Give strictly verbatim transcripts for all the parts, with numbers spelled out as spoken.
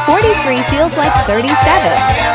forty-three feels like thirty-seven.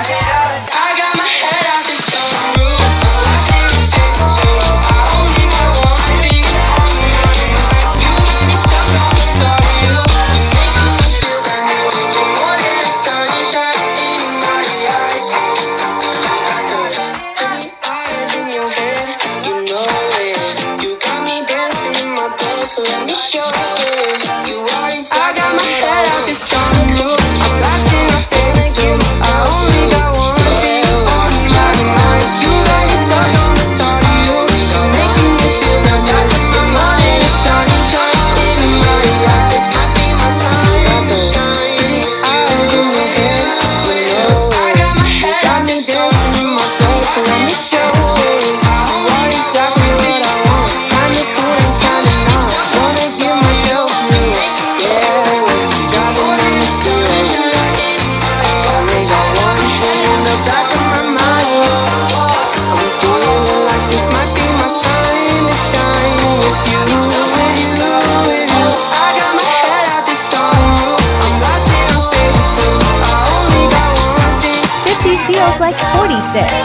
So let me show it. You already saw I got my head out this summer too. I'm lost in my favorite too. I only got one thing on me tonight. You got me stuck on the thought of you. Making me feel that back in my mind. The sun is shining in my eyes. This might be my time to shine. Pretty eyes in your head, you know it. I got my head out this summer in my place. So let me show it. You are exactly what I want. Kinda cool and kinda not. Wanna give myself to you, yeah. Driving in the city. Always got one thing in the back of my mind. I'm feeling like this might be my time to shine with you, with you, with you. I got my head out this song. I'm lost in my favorite too. I only got one thing. fifty feels like forty-six.